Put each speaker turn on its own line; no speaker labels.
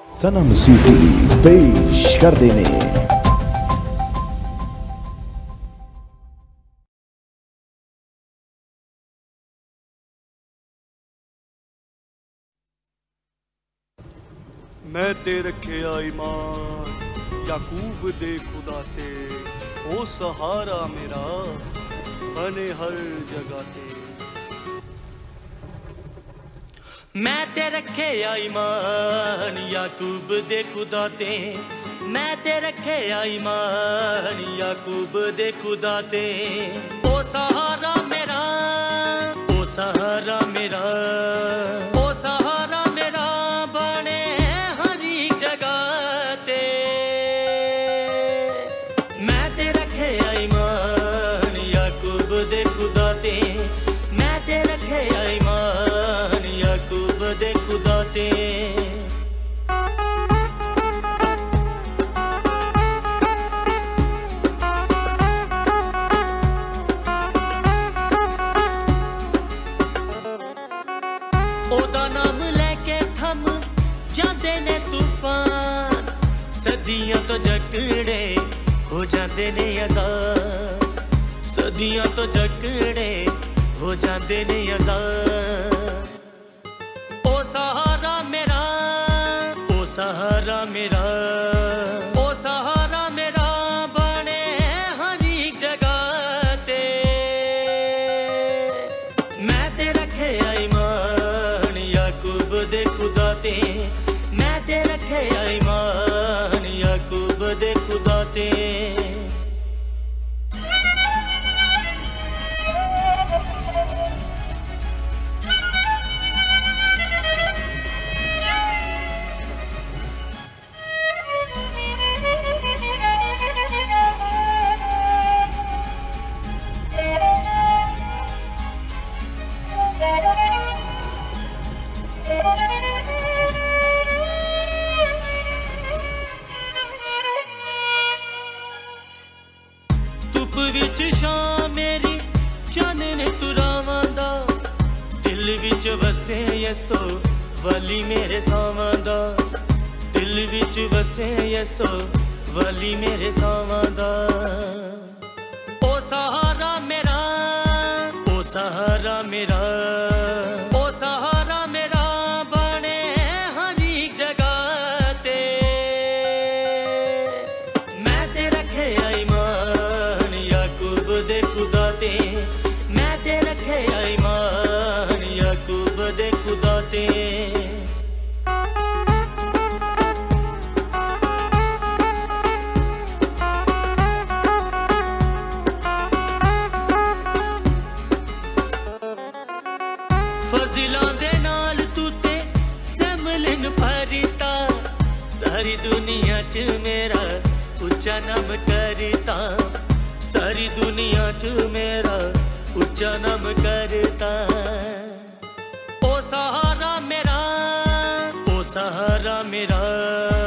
सनम city पेश कर देने।
मैं ते रखे ईमान याकूब दे खुदा ते, ओ सहारा मेरा बने हर जगह ते।
मैं ते रखे ईमान याकूब दे खुदा ते, मैं ते रखे ईमान याकूब दे खुदा ते। ओ सहारा मेरा, ओ सहारा मेरा, ओ सहारा मेरा बने हर एक जगह ते। मैं ते रखे ईमान याकूब दे खुदा ते, मैं ते रखे ईमान याकूब दे खुदा ते। ओदा नाम लेके थम जाते ने तूफान, सदियां तो जकड़े हो जाते ने आजाद, सदियां तो जकड़े हो जाते ने आजाद। ओ सहारा मेरा, ओ सहारा मेरा, ओ सहारा मेरा बने हर एक जगह ते। मैं ते रखे ईमान याकूब दे खुदा ते, मैं ते रखे ईमान याकूब दे खुदा ते। धुप विच शाम मेरी चानन तुरावां दा, दिल विच वसे यसो वली मेरे सावां दा, दिल विच वसे यसो वली मेरे सावां दा। ओ सहारा मेरा, ओ सहारा मेरा, ओ सहारा मेरा बने हर एक जगह ते। मैं ते रखे ईमान याकूब दे खुदा ते, मैं ते रखे ईमान याकूब दे खुदा ते। फजिलां दे नाल तू ते समलन भरता, सारी दुनिया च मेरा उच्चा नाम करता, सारी दुनिया च मेरा उच्चा नाम करता। ओ सहारा मेरा, ओ सहारा मेरा,